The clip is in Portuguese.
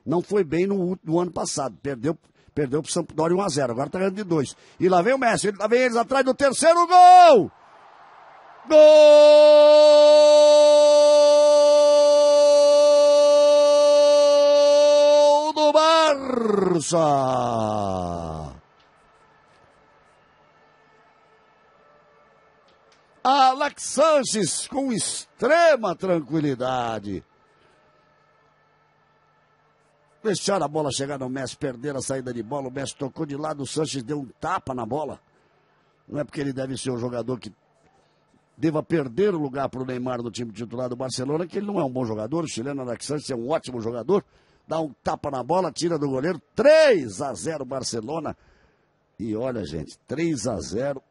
Não foi bem no ano passado. Perdeu pro Sampdoria 1-0. Agora tá ganhando de 2. E lá vem o Messi. Lá vem eles atrás do terceiro gol! Gol do Barça! Alex Sanches com extrema tranquilidade. Deixaram a bola chegar no Messi, perderam a saída de bola. O Messi tocou de lado, o Sanches deu um tapa na bola. Não é porque ele deve ser um jogador que deva perder o lugar para o Neymar no time titular do Barcelona, que ele não é um bom jogador. O chileno Alex Sanches é um ótimo jogador. Dá um tapa na bola, tira do goleiro. 3-0 Barcelona. E olha, gente, 3-0.